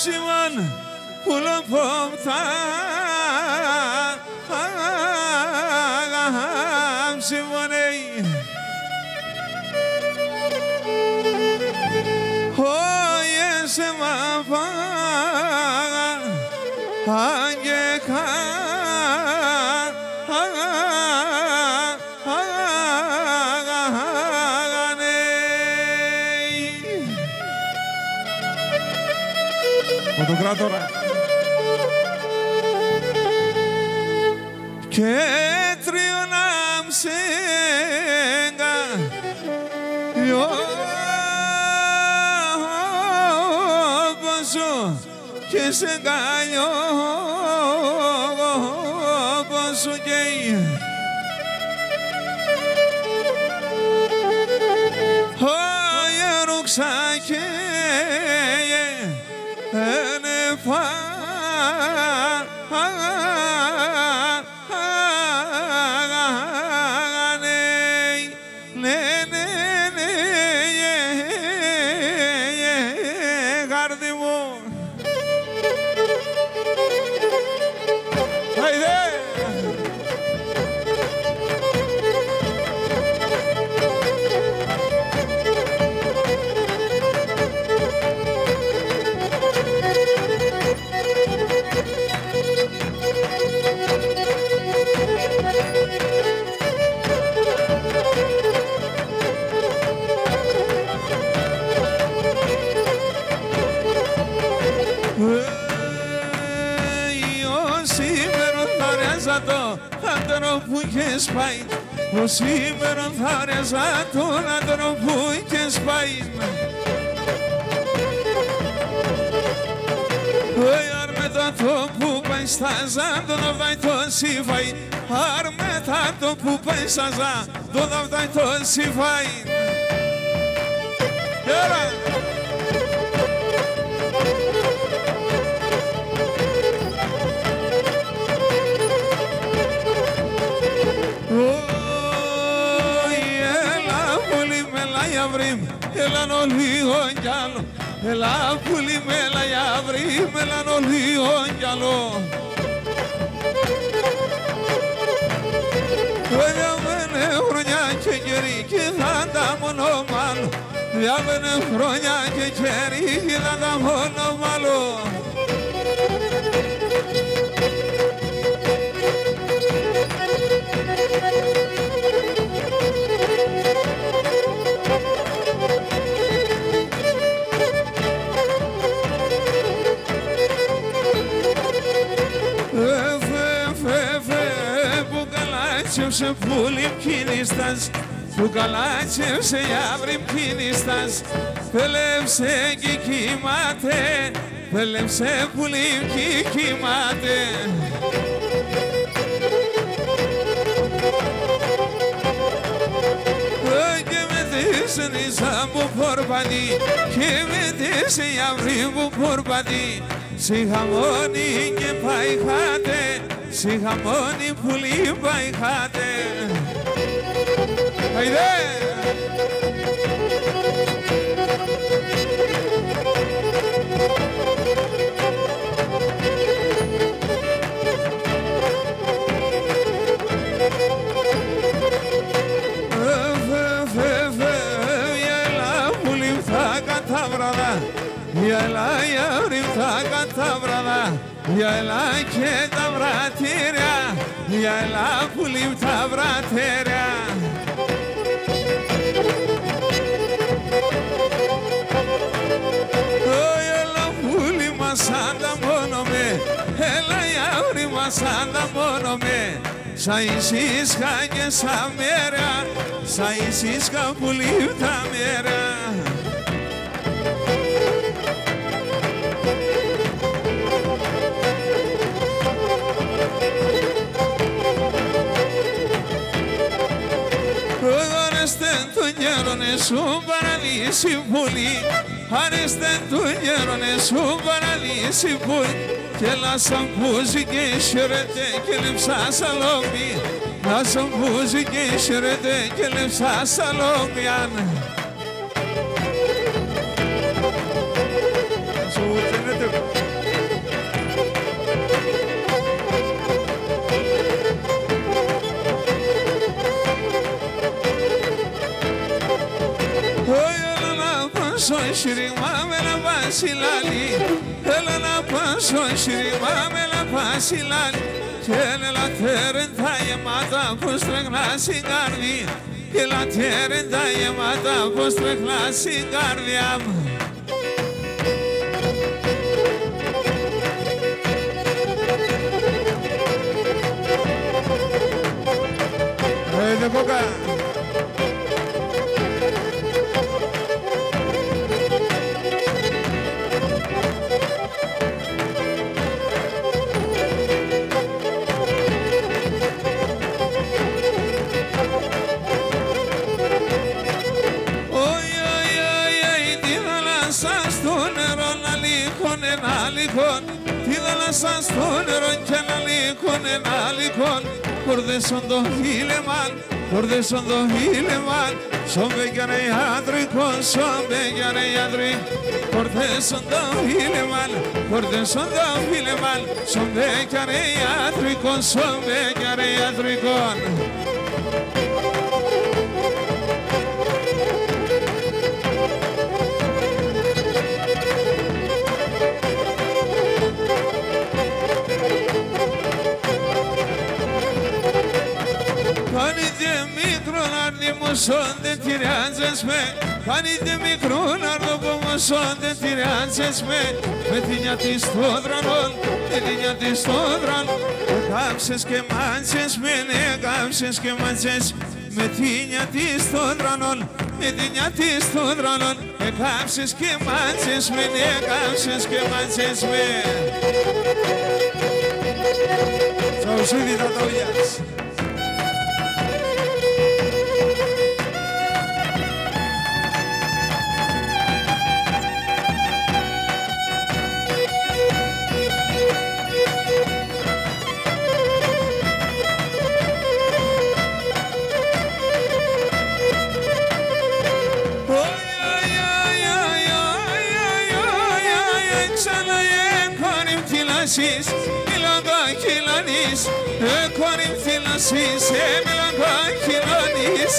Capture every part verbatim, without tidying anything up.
Sivan Pulam Pomta Sivanei Oh yes Mava Angeka Fotocratora che trionam senga io posso che senga io posso che oh io non sai che ene fa Spy, o σήμερα θα ρεζά τον άντρο που είχε σπάει. Αρ μετά το που πάει στα ζά, τον αβδάει το σύφαει. Αρ μετά το που πάει στα ζά, τον αβδάει το σύφαει. Έλα νο λίγο κι άλλο, έλα πουλί με λαϊαβρί, έλα νο λίγο κι άλλο. Διάβαινε χρονιά και καιρή κι θα τα μόνο μάλλον. Διάβαινε χρονιά και καιρή κι θα τα μόνο μάλλον. Σε πουλί κίνηστας, που καλάτσευσε αύριο κίνηστας, πέλεψε κι κοιμάται, πέλεψε πουλί κι κοιμάται. Και με τέσσερις από πορπατή, και με τέσσερις αύριο που πορπατή, σε χαμόνι και πάει χάτε, σε χαμόνι πουλί πάει χάτε. Άιδε! Έλα για βρύμτα κατά βραδά, για έλα και τα βρατήρια, για έλα πουλί τα βρατήρια. Έλα πουλί μας ανταμώνομαι, έλα για βρύ μας ανταμώνομαι, σα ησύσκα και σα μέρα, σα ησύσκα πουλί τα μέρα. Σου παραλύσει πουλί, άρεστε του γέρονε σου παραλύσει πουλί, και λάσαν πούζει και χαιρετέ και λεψά σαλόμι, λάσαν πούζει και χαιρετέ και λεψά σαλόμιαν. Σου πάσω σύριγμα με να βασιλάλι. Έλα να πάσω σύριγμα με να βασιλάλι. Και έλα τέρεν τα γεμάτα πως τρέχνα στην καρδιά. Έλα τέρεν τα γεμάτα πως τρέχνα στην καρδιά μου. Ρε κόκα. Τη θάλασσα στο νερό και να λύκουν ένα λύκον. Κορδέσον το χείλεμαν, κορδέσον το χείλεμαν. Σόμπε κι είναι ιατρικό, σόμπε κι είναι ιατρικό. Κορδέσον το χείλεμαν, κορδέσον το χείλεμαν. Σόμπε κι είναι ιατρικό, σόμπε κι είναι ιατρικό. Μουσόν δεν τυράζες με, κάνετε μικρό να ρω που μουσόν δεν τυράζες με. Με την νιάτη στο δρανόν, με την νιάτη στο δρανόν. Κάψες και μάτσες με, ναι κάψες και μάτσες. Με την νιάτη στο δρανόν, με την νιάτη στο δρανόν. Κάψες και μάτσες με, ναι κάψες και μάτσες με. Σαουσίδι θα το βιάς. Μιλάγα χιλανείς, έκορυμ θυλασείς, μιλάγα χιλανείς.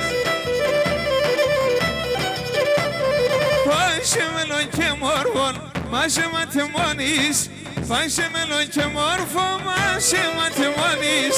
Πάσε μελον και μόρφον, μάσε ματεμόνεις. Πάσε μελον και μόρφον, μάσε ματεμόνεις.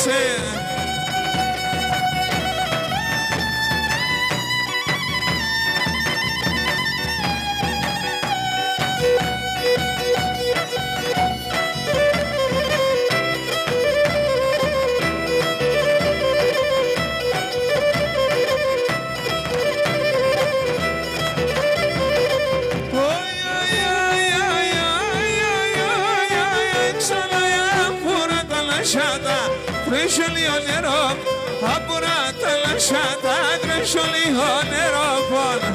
Τρέχει λίγο νερό, απορά τα λασάτα, τρέχει λίγο νερό πόνο.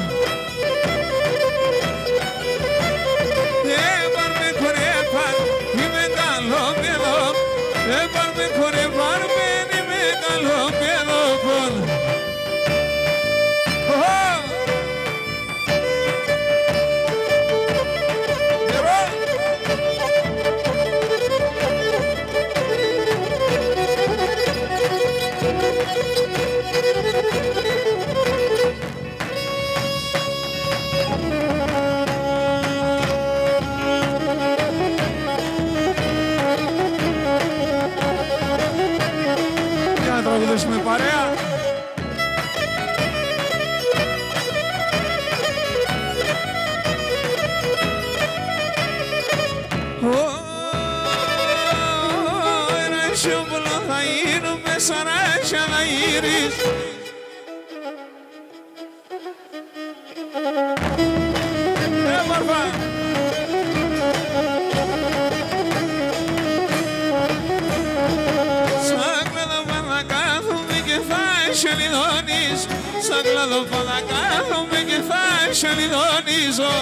Έπαρ με κορέπαν, είμαι καλό παιδό, έπαρ με κορέπαν, είμαι καλό παιδό πόνο. Με παρέα. Ένα σιόμπολο θα γίνουμε σαν άσια να γύρεις. Ε, μορφά. Σαν κλαδοπόδα κάθομαι και θα σελιδονίζω.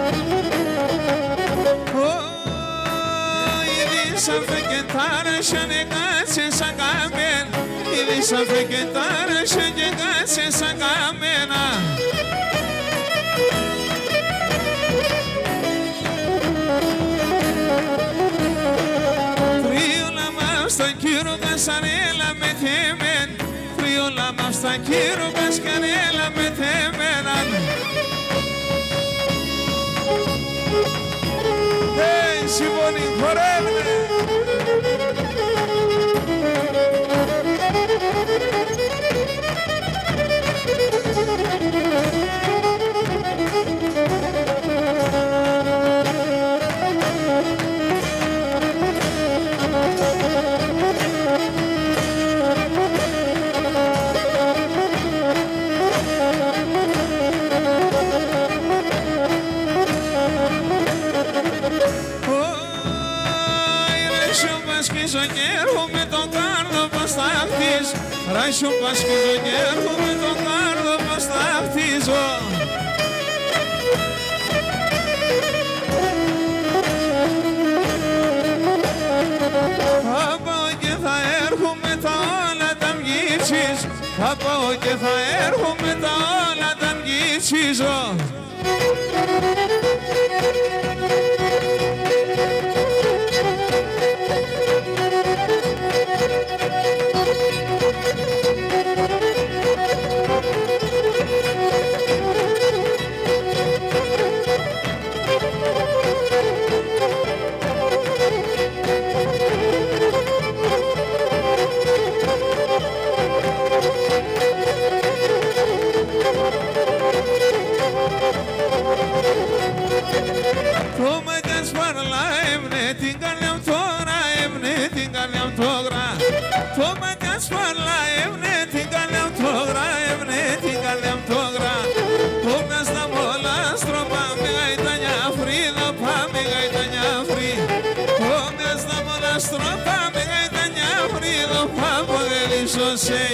Σαν φεκετάρα σαν negație să camen, ili să fechetare și negație să camena. Triula masta quiero casarela me temen, triula masta quiero casarela me temen. Hey, Simoni, correte! Ράσου πασκίζω και έρχομαι το κάρδο πως θα χτίζω. Θα πάω και θα έρχομαι τα όλα τα μγίτσις, θα πάω και θα έρχομαι τα όλα τα μγίτσιζω. Το μαγκάς παρλά έμνε την καρδιά μου τώρα, έμνε την καρδιά μου τώρα. Το μαγκάς παρλά έμνε την καρδιά μου τώρα, έμνε την καρδιά μου τώρα. Το μιας τα μόλα στροπά με γαϊτανιά φρύδα, πάμε γαϊτανιά φρύ. Το μιας τα μόλα στροπά με γαϊτανιά φρύδα, πάμε γελισσοσέι.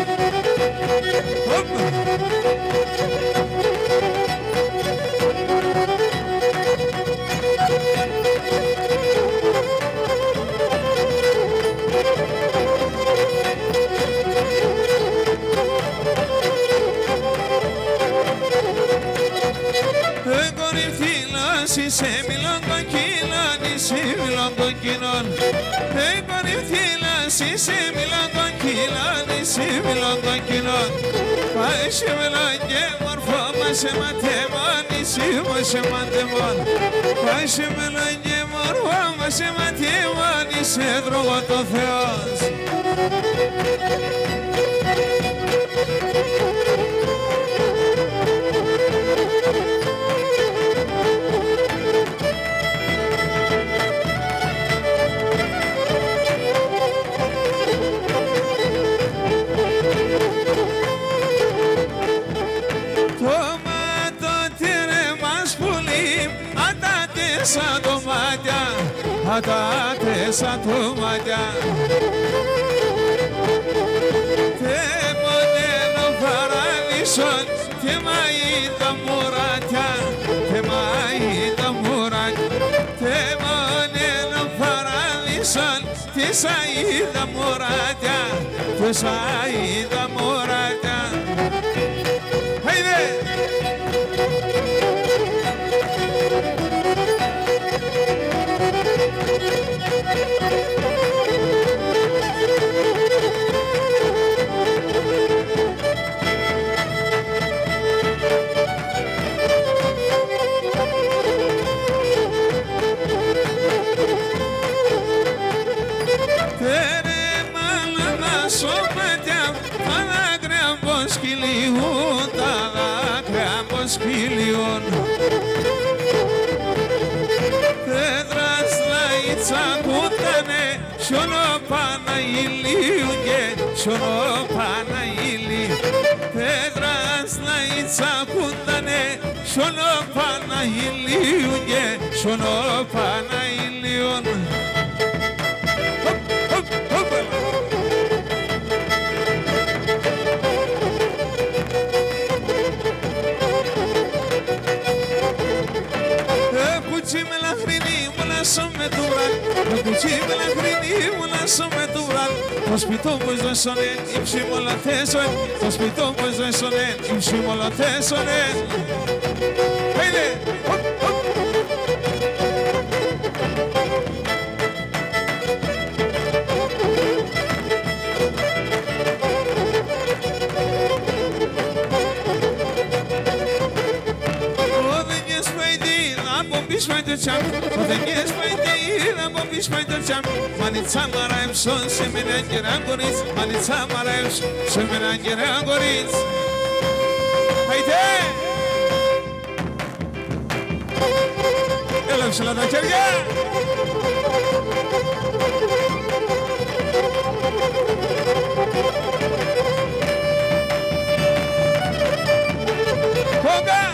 Σε μιλών κοκκίνων, σε μιλών κοκκίνων. Εγώ νυφθήλα, σε μιλών κοκκίνων, σε μιλών κοκκίνων. Πάει σε μιλών και μορφό μας σε ματέμον, σε μας σε ματέμον. Πάει σε μιλών και μορφό μας σε ματέμον, σε δρογό το Θεός. Σαν το μάτια, αtáτε σαν το μάτια. Τε μοντένο παράδεισον, τε μαΐ τα μουράτια, τε μαΐ τα μουράτια. Τε μοντένο παράδεισον, τε σαΐ τα μουράτια, τε σαΐ τα μουράτια. Χαϊδε! Σκυλιών Τέδρας λαϊτσα κούτανε σιώνο Παναγιλίου και σιώνο Παναγιλίου. Τέδρας λαϊτσα κούτανε σιώνο Παναγιλίου και σιώνο Παναγιλίου. Cuci me la hrini, mula summe dura. Cuci me la hrini, mula summe το σπιτό μου ζωσονέ, η ψήμολα τέσσερ, το σπιτό μου ζωσονέ, η ψήμολα τέσσερ. Πέινε! Cham, the yes, my dear, I'm a fish by the cham. Man, it's summer, I'm so similar and Gerangoris, and it's summer, I'm similar and Gerangoris. Hey there! Hello, Salada Cheria! Poga!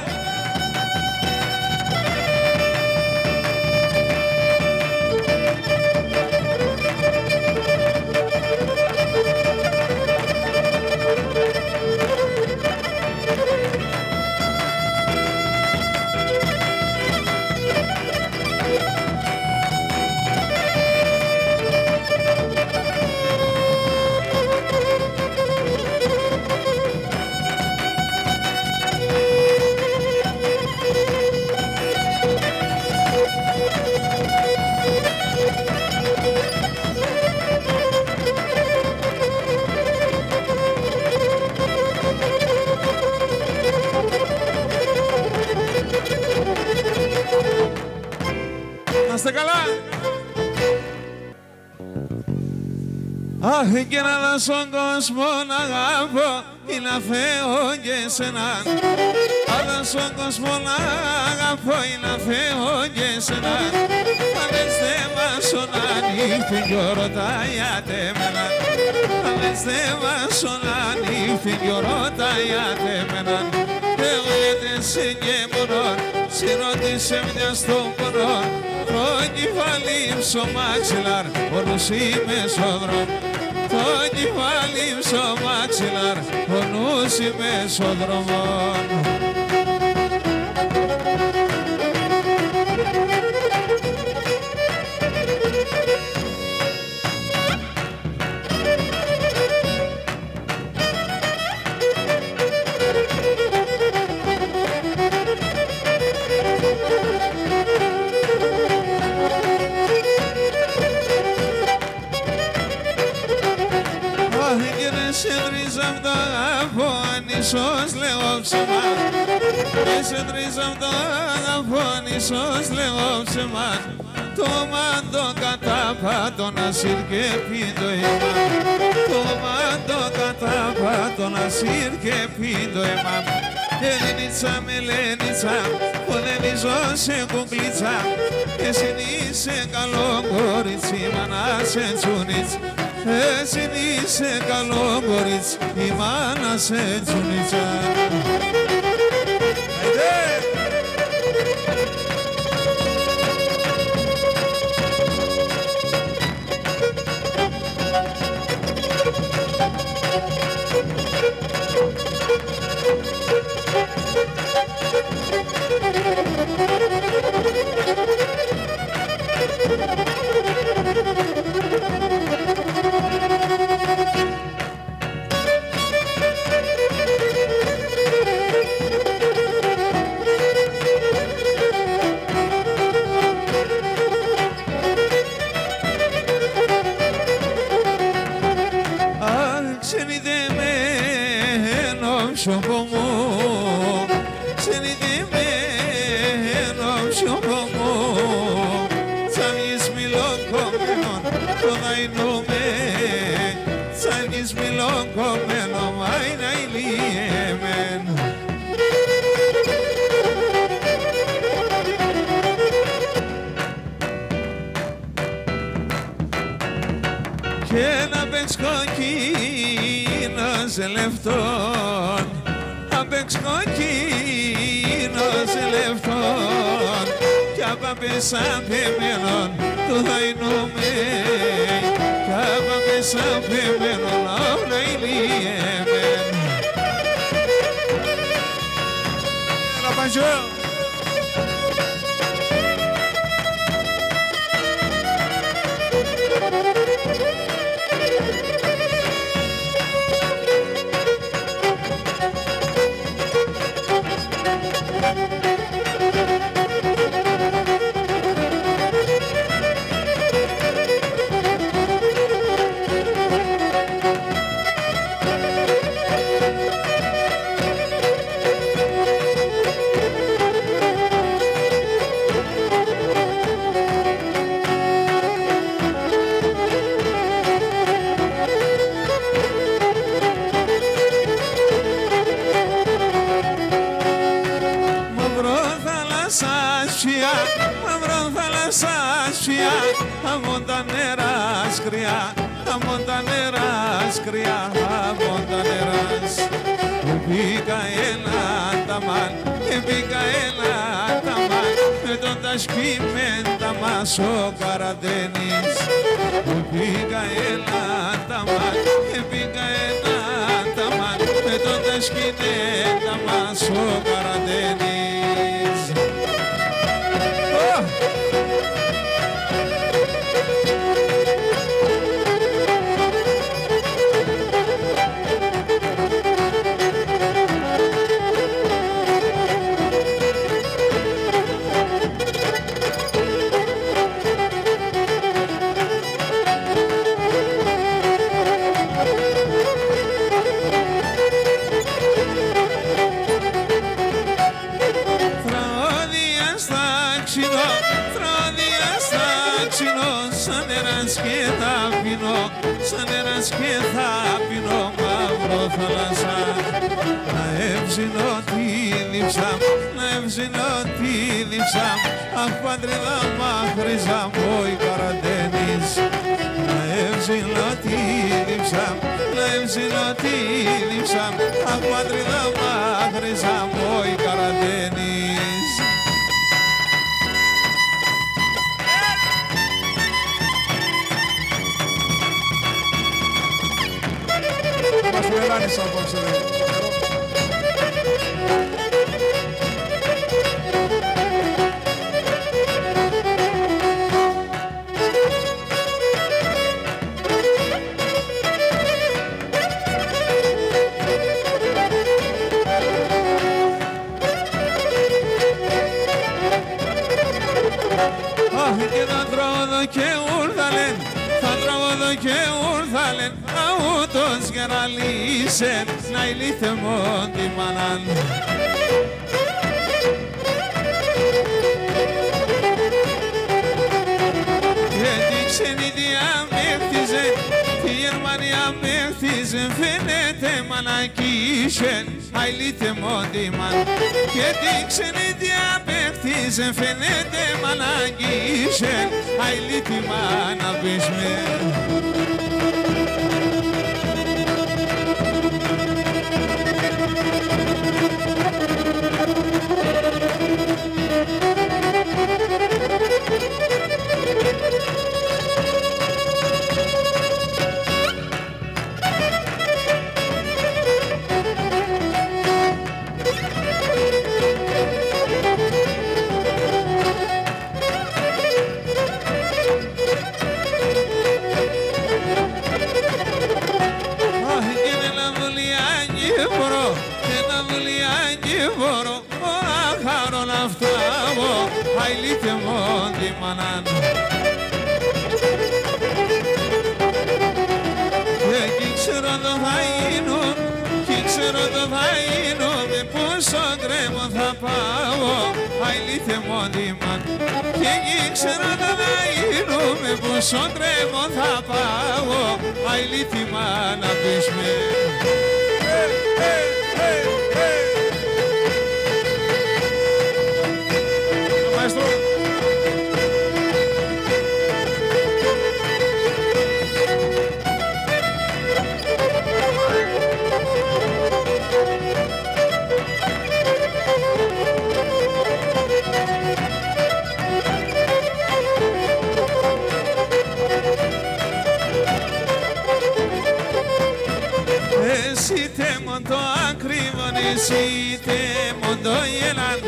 Είστε καλά! Αχ, και να δω στον κόσμο να αγαπώ ή να φέω και σέναν. Αλλά στον κόσμο να αγαπώ ή να φέω και σέναν. Άλλες δεν βάσουν ανήφθη κι ρωτάιατε μεναν. Άλλες δεν βάσουν ανήφθη κι ρωτάιατε μεναν. Εγώ γιατί σε και μονόν, συρώτησε μια στον πονόν. Το κεφάλι στο μαξιλάρ, όλους είμαι στο δρόμο. Το κεφάλι στο μαξιλάρ, όλους είμαι στο δρόμο. Ίσως λέω ψεμά, είσαι τρεις απ' το αγαπώ, ίσως λέω ψεμά. Το μάντο κατάπατο να σύρκε το εμά. Το μάντο κατάπατο να σύρκε το εμά. Ελληνίτσα με Ελληνίτσα, που δεν ζω σε κουκλίτσα. Εσύ είσαι καλό κορίτσι, μάνα σε τσουνίτσα. Εσύ είσαι καλό κορίτσι, η μάνα σε τσουνίτσα. Λεφτών, απ' έξω κοκκίνος λεφτών κι απ' απέσα πεμένον το δαϊνούμε κι απ' απέσα πεμένον όλα ηλίεμεν. Έλα Παντζό! νεράς, κρύα από τα νεράς. Μπήκα ένα ταμάν, μπήκα ένα ταμάν, με τον τασκημέντα μας ο Καραντένης. Μπήκα ένα ταμάν, μπήκα ένα ταμάν, με τον τασκημέντα μας ο Καραντένης. σαν νεράς και θα πίνω μαύρο θάλασσα. Να εύζηνω τη δίψα, να εύζηνω τη δίψα, αχ πατρίδα μαχρίζα μου η Καραντένης. Να εύζηνω τη δίψα, να εύζηνω τη δίψα, αχ πατρίδα μαχρίζα μου η Καραντένης. Μας τρελάνεις απόψε, ρε. Αχ, και θα τρώω εδώ και ούρθαλεν, θα τρώω εδώ και ούρθαλεν, αούτος για να λύσεν, να ηλίθε μόν τη μανάν. Και τη ξενιδία με χτίζε, τη Γερμανία με χτίζε, φαίνεται μανακίσεν, αηλίθε μόν τη μαν. Και τη ξενιδία με χτίζε, φαίνεται μανακίσεν, αηλίθη μάνα πεις με. Αηλίθε μόν τη μανάν. Και εκεί ξέρω το θα γίνω, και ξέρω το θα γίνω, με πόσο γκρέμο θα πάω, αηλίθε μόν τη μαν. Και εκεί ξέρω το θα γίνω, με πόσο γκρέμο θα πάω, αηλίθη μάνα πεις με. Εσύ τέμον το ακρίβον, εσύ τέμον το γελάν.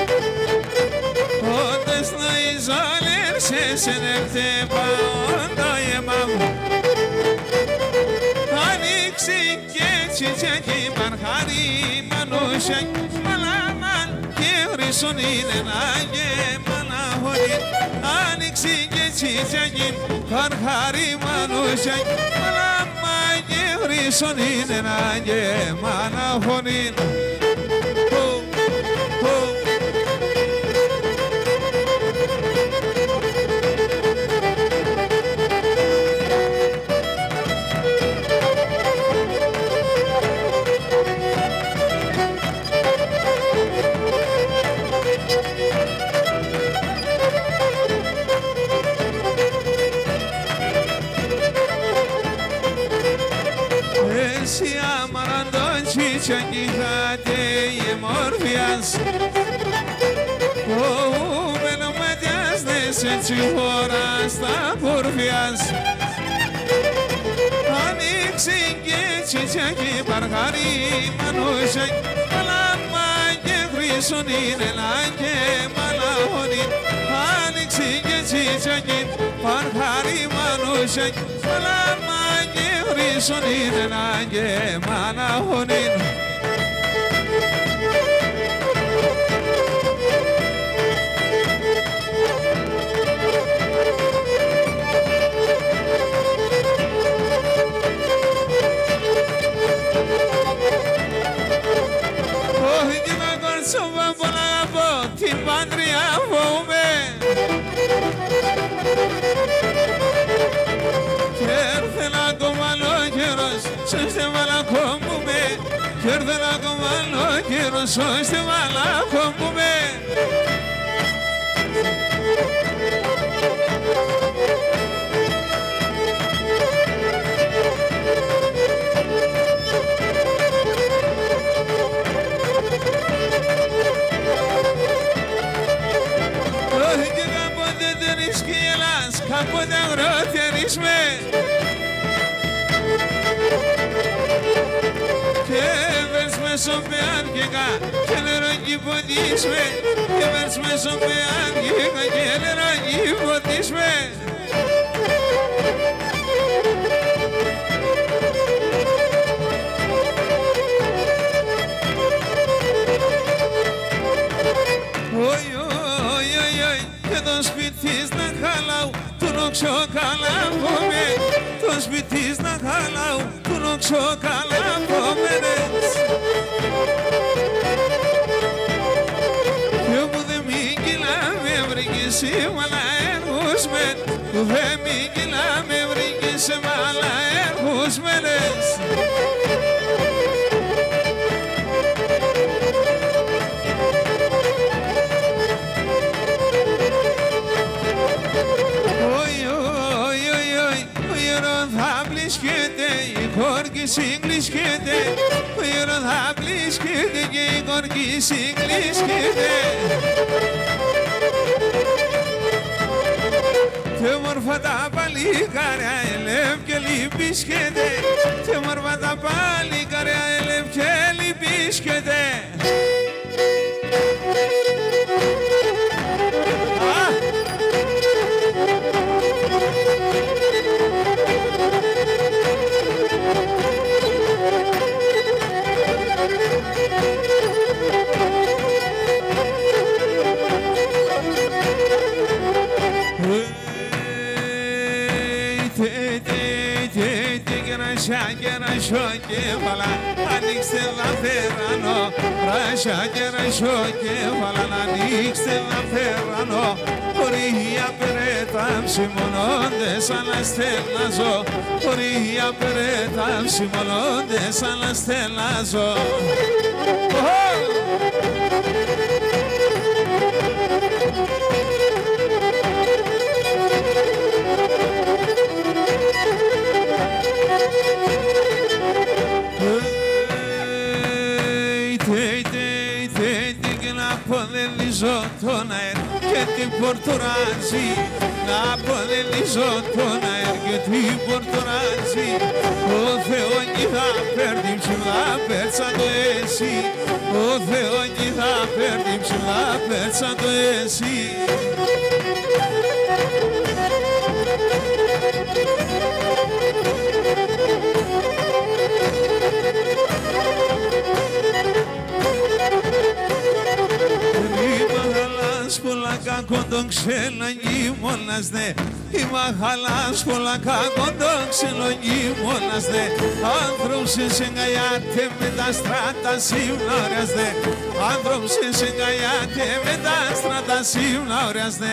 Όντες να ιζόλερσες ενέρθε πάον το γεμάμ. Ανοίξει και τσιτσάκι μαρχάρι μανούσια, μαλάμαν και χρυσόν είναι να γεμάνα χωρί. Ανοίξει και τσιτσάκι μαρχάρι μανούσια, μαλάμαν και χρυσόν είναι να γεμάνα χωρί. Ασία μαραντότσι τσακιχάτε η μορφιάς ο μενομέτιας δες έτσι χώρα στα πορφιάς ανοίξει και τσιτσάκι παρχάρι μανούσακ μαλάμα και χρυσόν είναι λάκε μαλahonin ανοίξει και τσιτσάκι παρχάρι μανούσακ μαλάμα και χρυσόν είναι λάκε μαλahonin Σοβα πολλά από την πάντρια φοβούμαι και έρθε να κομμαλώ καιρός ώστε μαλακόμουμε και έρθε να κομμαλώ καιρός ώστε μαλακόμουμε Κάποτε αγροτιανίσμε και βέρς με σοπεάνκικα και νερό ποτίσμε και βέρς με σοπεάνκικα και νερό ποτίσμε Oi, oi, oi, oi, και το σπίτις να χαλάω Τουνόξω καλά φόμε, το σπιτής να χαλάω, τουνόξω καλά φόμενες. Κι όπου δεν μη κυλά με βρήκες μαλά έρχους μεν, που δεν μη κυλά με βρήκες μαλά έρχους μενες. Η κόρκη συγκλίσκεται, ο γέρος θα πλίσκεται και η κόρκη συγκλίσκεται. Και όμορφα τα παλικάρια ελεύ και λυπίσκεται, και όμορφα τα παλικάρια ελεύ και λυπίσκεται. Ράσια και ράσιο κέφαλα, ανοίξτε λαθερανό. Ράσια και ράσιο κέφαλα, ανοίξτε λαθερανό. Χωρία περέταυση μονόντες, αλλά στέλναζω. Χωρία περέταυση μονόντες, αλλά στέλναζω. Αποδελίζω τον αέρ και την πορτοράζει. Να αποδελίζω τον αέρ και την πορτοράζει. Ο Θεόνι θα παίρνει ψηλά πέτσα το εσύ. Ο Θεόνι θα παίρνει ψηλά πέτσα το εσύ. Πολλά κακό τον ξελογεί μόνας δε. Είμαι χαλάς πολλά κακό τον ξελογεί μόνας δε. Άνθρωπος εγκαλιάται με τα στράτα σύμνορες δε. Άνθρωπος εγκαλιάται με τα στράτα σύμνορες δε.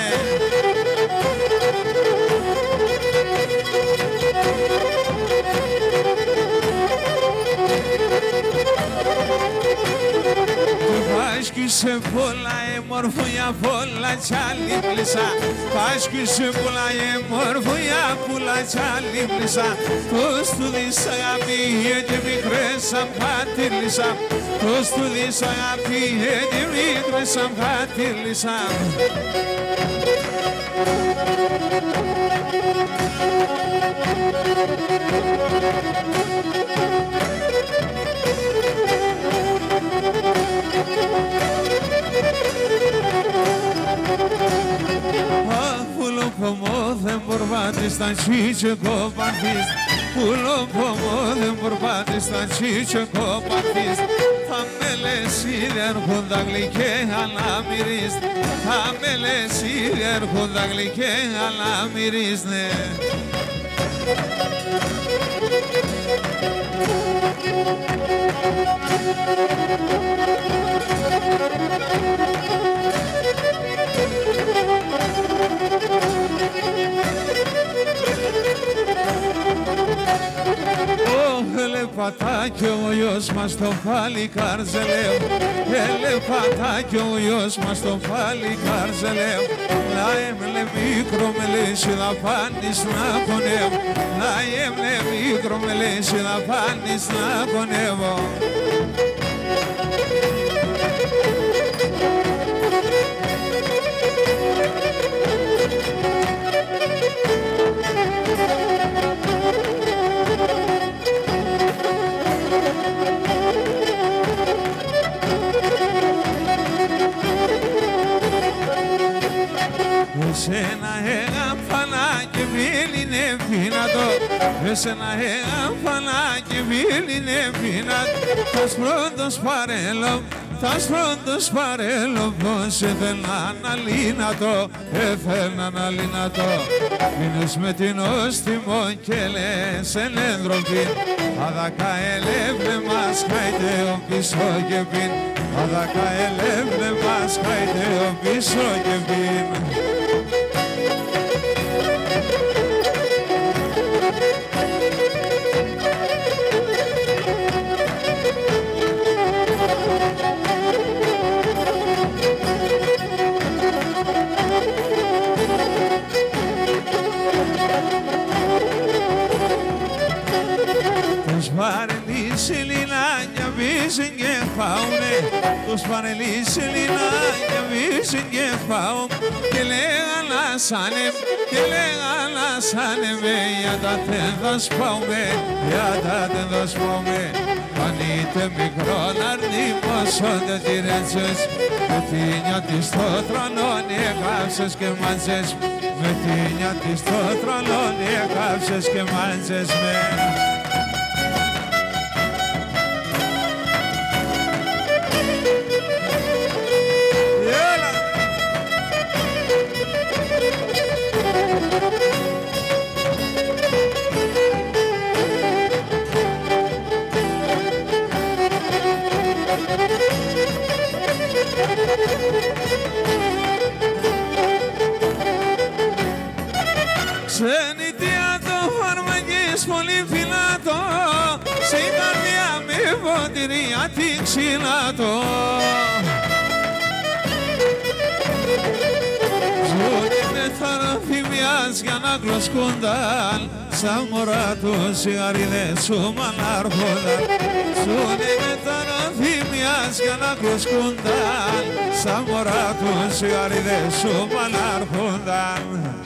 Βάσκησε πολλά μορφούια πολλά τσάλι πλήσα Πάσκησε πουλά ε μορφούια πολλά τσάλι πλήσα Πώς του δεις αγάπη και μικρές σαν πατήλισσα Πώς του δεις αγάπη και μικρές σαν πατήλισσα Πουλο πομό δεν μπορβάτης τα τσίτσο κοπαρτής Πουλο πομό δεν μπορβάτης τα τσίτσο κοπαρτής Θα με λες ήδη έρχοντα γλυκέ αλλά μυρίζ Θα με λες ήδη έρχοντα γλυκέ αλλά μυρίζ ναι Ελεπατάκι ο γιος μας το πάλι καρζελέο Ελεπατάκι ο γιος μας το πάλι καρζελέο Να έμλε μικρό με λύση να πάνεις να πονεύω Να έμλε μικρό με λύση να πάνεις να πονεύω Εσένα έγαμφανάκι βίλινε πίνατο Εσένα έγαμφανάκι βίλινε πίνατο Τας πρώτος παρέλω, τας πρώτος παρέλω Πως έθελνα να λύνατο, έθελνα να λύνατο Μείνες με την όστιμο και λες ελέντροπιν Αδακά ελεύλε μας χάιτε ο πίσω και πιν Αδακά ελεύλε μας χάιτε ο πίσω και πιν Τους παρελείς λινάκια βίζουν και φάουνε Τους παρελείς λινάκια βίζουν και φάουν Και λέγαν λάσανε, και λέγαν λάσανε Για τα τένδος πάουμε, για τα τένδος πάουμε Αν είτε μικρό να αρνημόσονται τη ρέτσες Με τη νιώτη στο τρολόνι εκάψες και μάντζες Με τη νιώτη στο τρολόνι εκάψες και μάντζες με Ξενιτία το φαρμακής πολύ φυλάτο Σε η καρδιά με ποτηρία την ξυλάτο Ζουνε με θαροθυμιάς για να κλωσκούνταν Σαν μωρά του σιγαρίδες σου μαλάρχονταν Ζουνε με θαροθυμιάς για να κλωσκούνταν Σαν μωρά του σιγαρίδες σου μαλάρχονταν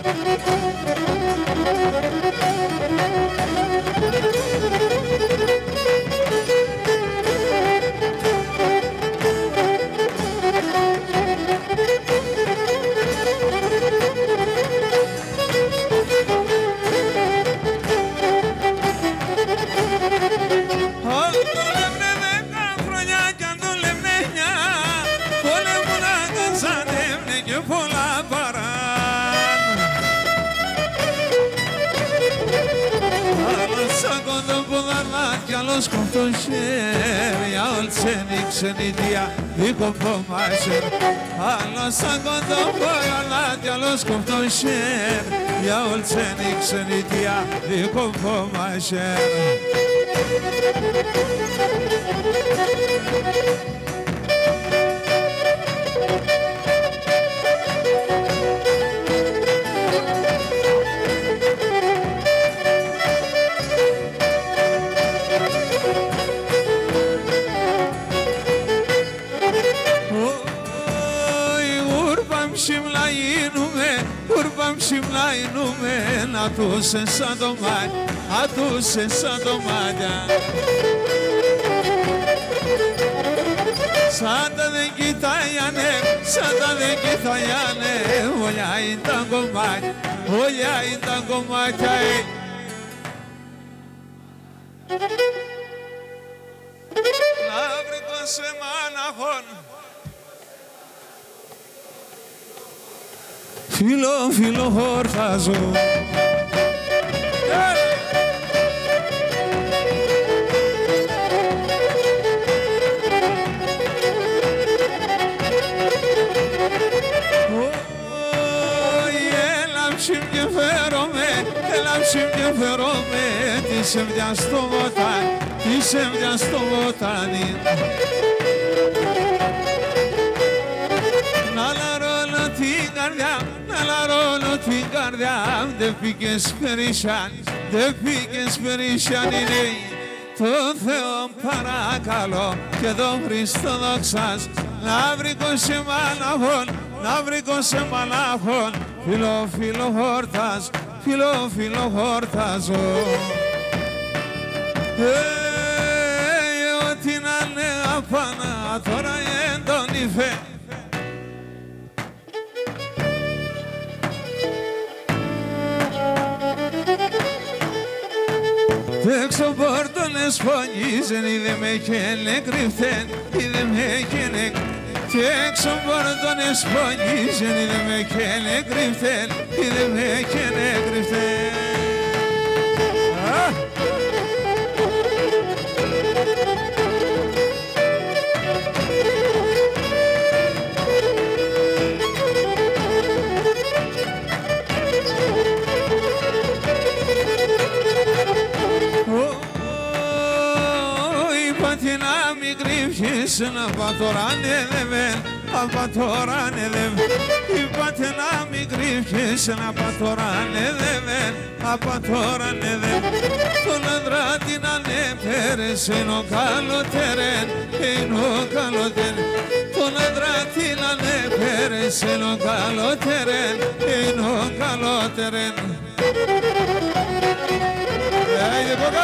Los cortos ya ol seni xenidia dico pomasher a los sagondo la ya los cortos ya ol seni xenidia dico pomasher να τούσε σαν το μάτι, ατούσε σαν το μάτια. Σαν τα δεν κοιτάγιανε, σαν τα δεν κοιτάγιανε, όλια είναι τα κομμάτια, όλια είναι τα κομμάτια. Λαύρικο σε μάναχον, φίλο, φίλο χορτάζω. Και φερόμαι τη σεμβιά στο βοτάνι, τη σεμβιά στο βοτάνι. Να λαρώνω την καρδιά, να λαρώνω την καρδιά. Δεν πήγες περίσσιαν, δεν πήγες περίσσιαν είναι. Το Θεό παρακαλώ και τον Χριστό δόξας. Να βρήκω σε μαλαχών, να βρήκω σε μαλαχών. Φίλο, φίλο χορτάς, φίλο, φίλο χορτάζω. Ε, ό,τι να είναι απανά, τώρα έντονη φε. Έξω πόρτονες φωνίζεν, είδε με καίνε κρυφτέν, είδε με καίνε. Και έξω πόρτονες φωνίζεν, είδε με καίνε κρυφτέν, είδε με καίνε κρυφτέν. Να πάω τώρα ανέλευεν, απα τώρα ανέλευεν. Είπατε να μην κρύβεις, να πάω τώρα ανέλευεν, απα τώρα ανέλευεν. Τον άντρα την ανέφερες, είναι ο καλότερεν, είναι ο καλότερεν. Τον άντρα την ανέφερες, είναι ο καλότερεν, είναι ο καλότερεν. Άιντε κοκά!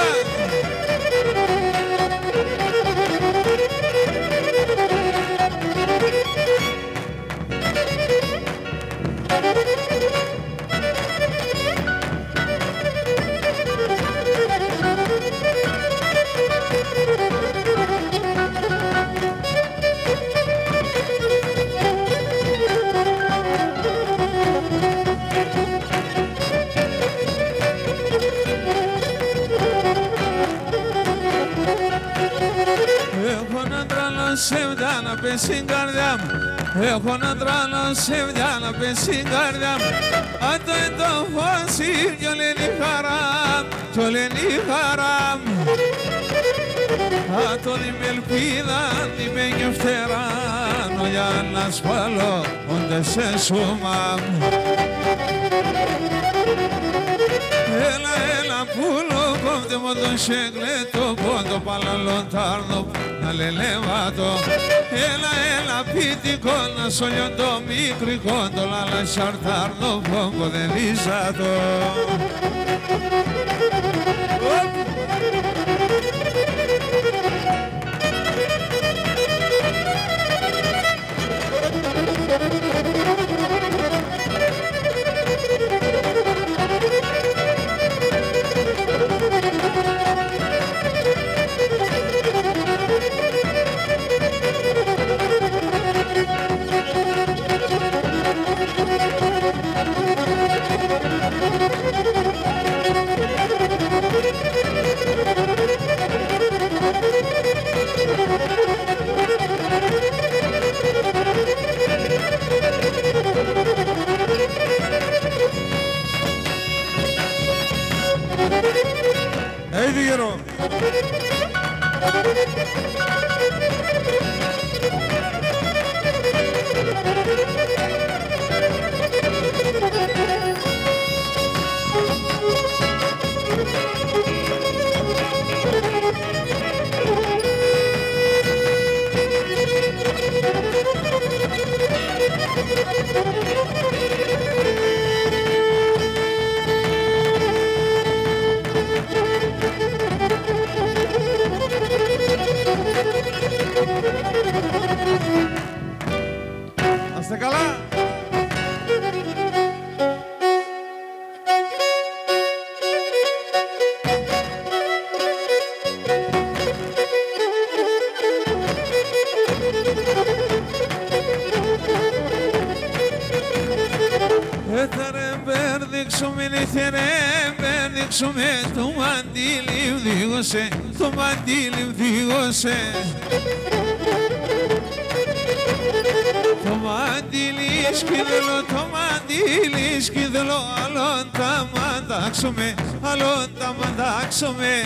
Σεβδιά να πες στην καρδιά μου, έχω να τράλω σεβδιά να πες στην καρδιά μου. Αν το εν το φως κι όλη η χαρά, κι όλη η χαρά μου. Αν το είμαι ελπίδα, είμαι και φτερά, για να σπαλώ όντε σε σώμα μου. Έλα, έλα πουλο, κόφτε μου το σέγκλετο, πόντο παλαλοντάρδο, να λελεύατο. Έλα, έλα πίτικο, να σολιώ το μικρικό, το λάλα σαρτάρδο, πόγκο δεν λύσατο. Hey, Diego. tere δείξουμε το μαντήλι βδίγωσε, το μαντήλι βδίγωσε. Το μαντήλι σκύδελο, το μαντήλι σκύδελο, άλλον τα μαντάξουμε, άλλον τα μαντάξουμε.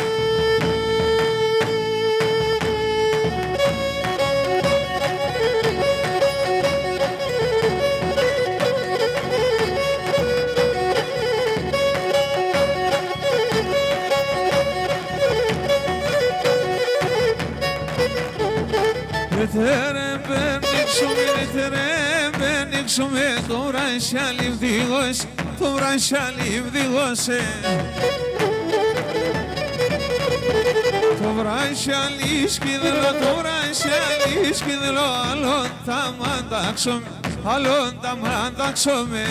Tere bernixume, tere bernixume, το βρασιάλι βδίγωσε, το βρασιάλι βδίγωσε. Το βρασιάλι σκύδελο, το βρασιάλι σκύδελο, άλλον τα μαντάξουμε, άλλον τα μαντάξουμε.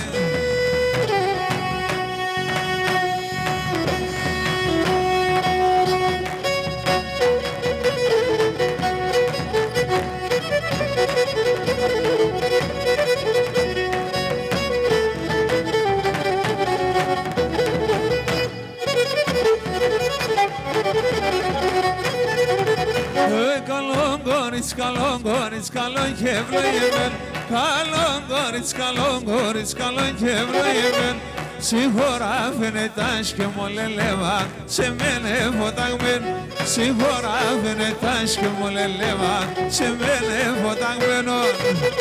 Καλό γόρις, καλό και ευλογημέν, καλό γόρις, καλό γόρις, καλό και ευλογημέν. Συγχωρά φαινετάς και μολελεύα, σε μένε φωταγμέν. Συγχωρά φαινετάς και μολελεύα, σε μένε φωταγμένον.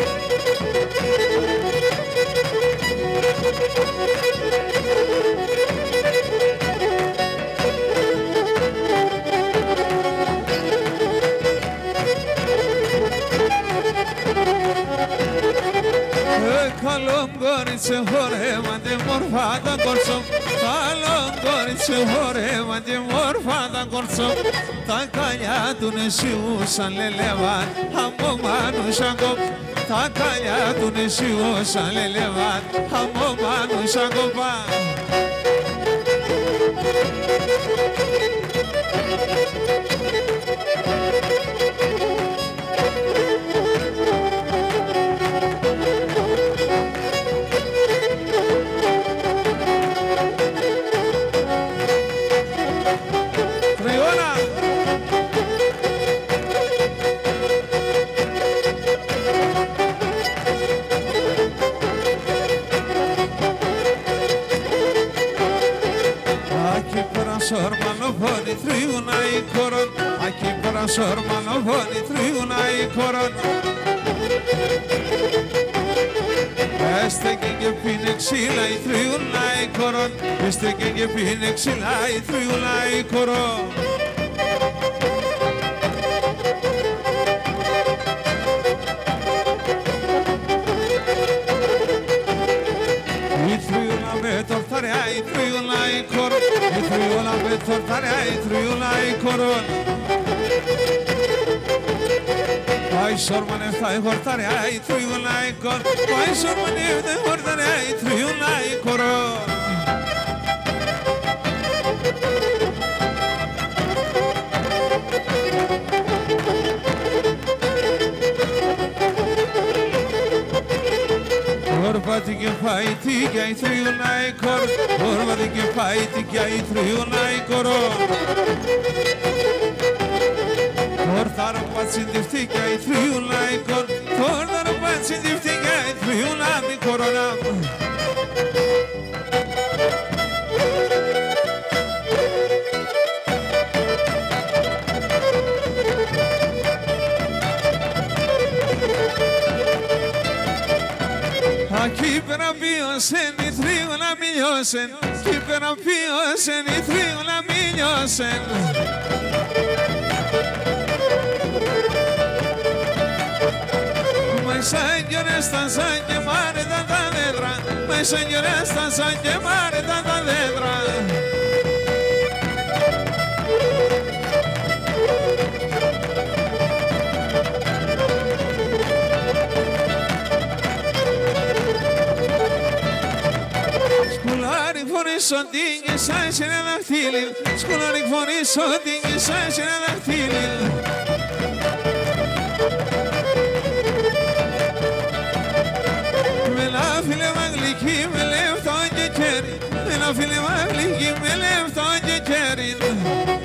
Καλό κορίτσι χορεύαντε μορφά τα κορτσό, καλό κορίτσι χορεύαντε μορφά τα κορτσό. Τα καλιά του νεσιούσαν λελεύαν από μάνους αγκόπ. Τα καλιά του νεσιούσαν λελεύαν από μάνους αγκόπα. Sormanofoni triuna i koron, aki para sormanofoni triuna i koron. Este genge pinexila i triuna i koron, este genge pinexila i triuna i koron. I threw like coron, I threw la betortare, I threw like coron. I saw one if I hortare, I threw like coron. I saw one if they hortare, I threw like coron. Orbati che fai ti che hai triuna e cor, orbati che fai ti che hai triuna e coro. Portare un pazzo in difti che hai triuna e cor, portare un pazzo in difti che hai triuna e corona. Aquí para piosen y trigo la millosen, aquí para piosen y trigo la millosen. My señor está san llamare tanta dedra, my señor está san llamare tanta dedra. Σοντίν και σαν σε ένα δαχτύλι, σκουλάρι φορείς σοντίν και σαν σε ένα δαχτύλι. Με λάφιλε μαγλική, με λεφτό και κέρι, με φίλε μαλίκι με λεπτό και κέριν